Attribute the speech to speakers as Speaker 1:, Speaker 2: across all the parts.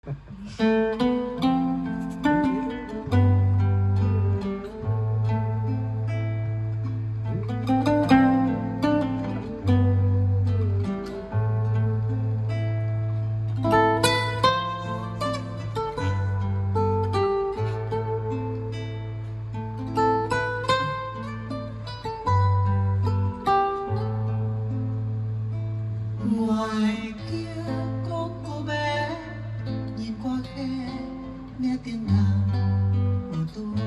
Speaker 1: Ngoài kia có cô bé nhìn qua khe nghe tiếng đàn của tôi.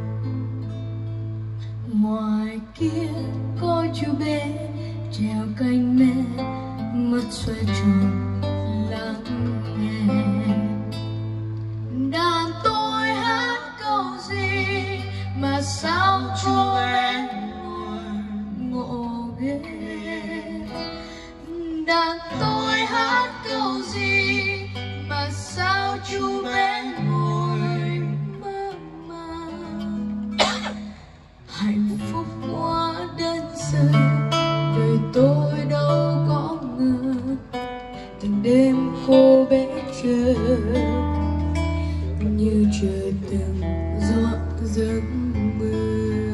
Speaker 2: Ngoài kia có chú bé trèo cành me, mắt xoay tròn lắng nghe. Đàn tôi hát câu gì mà sao chú bé ngộ ghê. Đàn tôi hát câu gì mà sao chú bé ngồi mơ màng. Hạnh phúc quá đơn sơ, đời tôi đâu có ngờ. Từng đêm cô bé chờ như chờ từng giọt giấc mơ.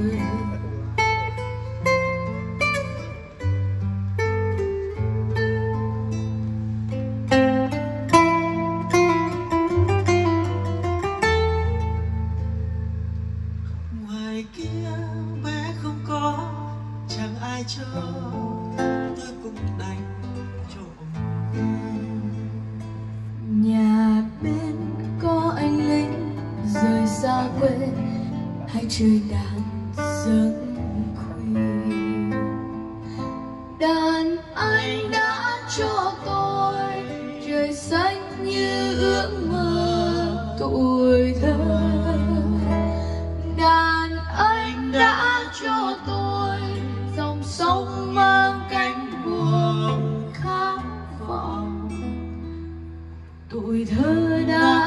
Speaker 1: Ngoài kia bé không có, chẳng ai cho, tôi cũng đành trộm về.
Speaker 2: Nhà bên có anh lính rời xa quê, hay chơi đàn giấc khuya. Đàn anh đã cho tôi trời xanh như ước mơ tuổi thơ. Đàn anh đã cho tôi dòng sông mang cánh buồm khát vọng. Tuổi thơ đã